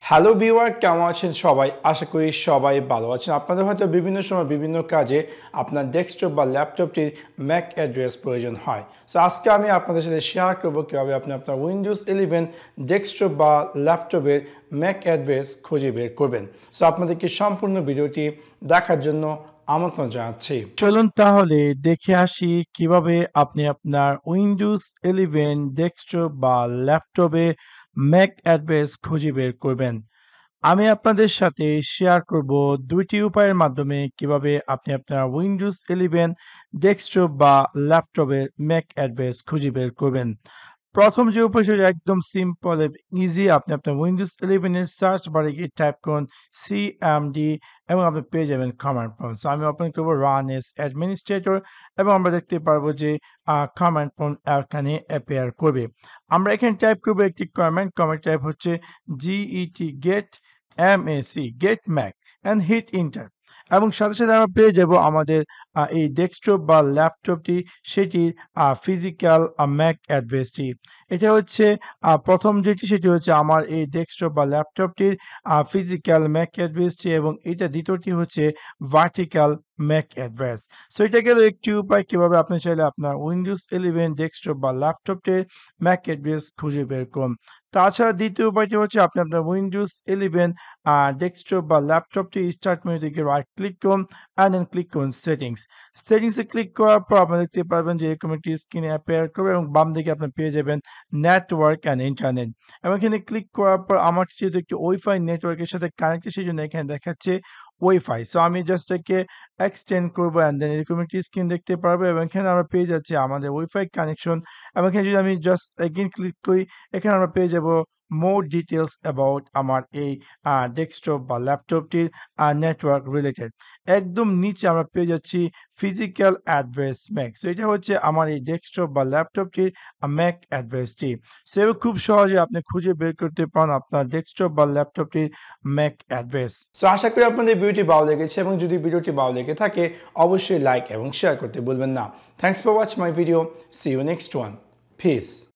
Hello viewer, কেমন আছেন সবাই? আশা করি সবাই ভালো আছেন। আপনাদের হয়তো বিভিন্ন সময় বিভিন্ন কাজে আপনার ডেস্কটপ বা ল্যাপটপটির ম্যাক অ্যাড্রেস প্রয়োজন হয়। সো আজকে আমি আপনাদের সাথে শেয়ার করব কীভাবে আপনি আপনার উইন্ডোজ 11 ডেস্কটপ বা ল্যাপটপের ম্যাক অ্যাড্রেস খুঁজে বের করবেন। সো আপনাদেরকে সম্পূর্ণ ভিডিওটি দেখার জন্য আমন্ত্রণ জানাচ্ছি। চলুন তাহলে দেখে আসি কিভাবে আপনি আপনার উইন্ডোজ 11 ডেস্কটপ বা ল্যাপটপে ম্যাক অ্যাড্রেস খুঁজে বের করবেন। আমি আপনাদের সাথে শেয়ার করব দুইটি উপায়ের মাধ্যমে কিভাবে আপনি আপনার উইন্ডোজ 11 ডেস্কটপ বা ল্যাপটপে ম্যাক অ্যাড্রেস খুঁজে বের করবেন। প্রথম যে উপায় সেটা একদম সিম্পল এবং ইজি। আপনি আপনার উইন্ডোজ 11 এর সার্চ বারে গিয়ে টাইপ করুন সিএমডি এবং আপনি পেয়ে যাবেন কমান্ড প্রম্পট। সো আমি ওপেন করব রান এস অ্যাডমিনিস্ট্রেটর এবং আমরা দেখতে পারবো যে কমান্ড প্রম্পট এখানে অ্যাপিয়ার করবে। আমরা এখানে টাইপ করব একটি কমান্ড টাইপ হচ্ছে get get mac and hit enter এবং সাথে সাথে আমরা পেয়ে যাব আমাদের এই ডেস্কটপ বা ল্যাপটপটি সেটির ফিজিক্যাল ম্যাক অ্যাড্রেসটি। এটা হচ্ছে প্রথম যেটি সেটি হচ্ছে আমার এই ডেস্কটপ বা ল্যাপটপটির ফিজিক্যাল ম্যাক অ্যাড্রেসটি এবং এটা দ্বিতীয়টি হচ্ছে ভার্টিক্যাল ম্যাক অ্যাড্রেস। সো এটা গেল একটি উপায় কিভাবে আপনি চাইলে আপনার উইন্ডোজ 11 ডেস্কটপ বা ল্যাপটপটির ম্যাক অ্যাড্রেস খুঁজে বের করুন। তাছাড়া দ্বিতীয় উপায়টি হচ্ছে আপনি আপনার উইন্ডোজ 11 ডেস্কটপ বা ল্যাপটপটি স্টার্ট মেনু থেকে রাইট ক্লিক করুন অ্যান্ড দেন ক্লিক করুন সেটিংস। সেটিংসে ক্লিক করার পর আপনি দেখতে পারবেন যে এরকম একটি স্ক্রিনে অ্যাপিয়ার করবে এবং বাম দিকে আপনি পেয়ে যাবেন নেটওয়ার্ক অ্যান্ড ইন্টারনেট এবং এখানে ক্লিক করার পর আমার যেহেতু একটি ওয়াইফাই নেটওয়ার্কের সাথে কানেক্টেড সেই জন্য এখানে দেখাচ্ছে ওয়াইফাই। সো আমি জাস্ট একে এক্সটেন্ড করবো অ্যান্ড দেন এরকম একটি স্ক্রিন দেখতে পারবো এবং এখানে আমরা পেয়ে যাচ্ছি আমাদের ওয়াইফাই কানেকশন এবং এখানে যদি আমি জাস্ট এগেইন ক্লিক করি এখানে আমরা পেয়ে যাব মোর ডিটেলস অ্যাবাউট আমার এই ডেস্কটপ বা ল্যাপটপটির নেটওয়ার্ক রিলেটেড। একদম নিচে আমরা পেয়ে যাচ্ছি ফিজিক্যাল অ্যাড্রেস ম্যাক। সো এটা হচ্ছে আমার এই ডেস্কটপ বা ল্যাপটপটির ম্যাক অ্যাড্রেসটি। সো খুব সহজে আপনি খুঁজে বের করতে পারেন আপনার ডেস্কটপ বা ল্যাপটপটির ম্যাক অ্যাড্রেস। সো আশা করি আপনাদের ভিডিওটি ভালো লেগেছে এবং যদি ভিডিওটি ভালো লেগে থাকে অবশ্যই লাইক এবং শেয়ার করতে ভুলবেন না। Thanks for watch my video. See you next one. Piece.